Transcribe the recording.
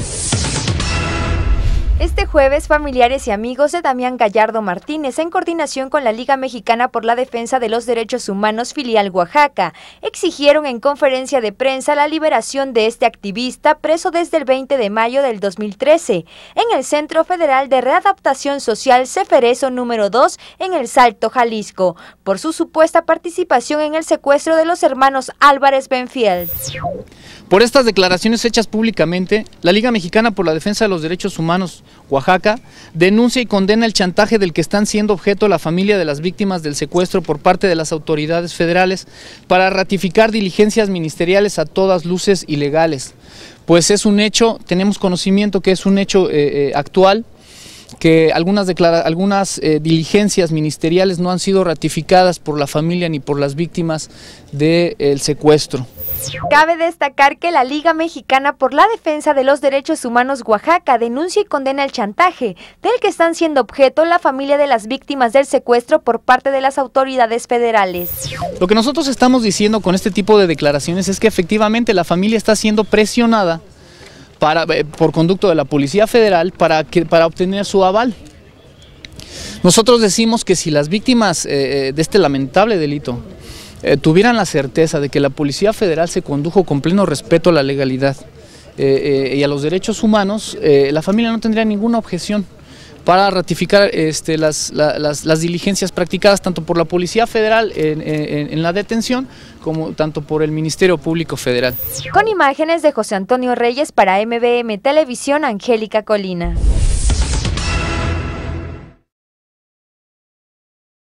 Este jueves, familiares y amigos de Damián Gallardo Martínez, en coordinación con la Liga Mexicana por la Defensa de los Derechos Humanos Filial Oaxaca, exigieron en conferencia de prensa la liberación de este activista preso desde el 20 de mayo del 2013 en el Centro Federal de Readaptación Social Ceferezo número 2 en El Salto, Jalisco, por su supuesta participación en el secuestro de los hermanos Álvarez Benfield. Por estas declaraciones hechas públicamente, la Liga Mexicana por la Defensa de los Derechos Humanos Oaxaca denuncia y condena el chantaje del que están siendo objeto la familia de las víctimas del secuestro por parte de las autoridades federales para ratificar diligencias ministeriales a todas luces ilegales. Pues es un hecho, tenemos conocimiento que es un hecho actual, que algunas diligencias ministeriales no han sido ratificadas por la familia ni por las víctimas del secuestro. Cabe destacar que la Liga Mexicana por la Defensa de los Derechos Humanos Oaxaca denuncia y condena el chantaje del que están siendo objeto la familia de las víctimas del secuestro por parte de las autoridades federales. Lo que nosotros estamos diciendo con este tipo de declaraciones es que efectivamente la familia está siendo presionada por conducto de la Policía Federal para obtener su aval. Nosotros decimos que si las víctimas de este lamentable delito tuvieran la certeza de que la Policía Federal se condujo con pleno respeto a la legalidad y a los derechos humanos, la familia no tendría ninguna objeción para ratificar las diligencias practicadas tanto por la Policía Federal en la detención como tanto por el Ministerio Público Federal. Con imágenes de José Antonio Reyes para MBM Televisión, Angélica Colina.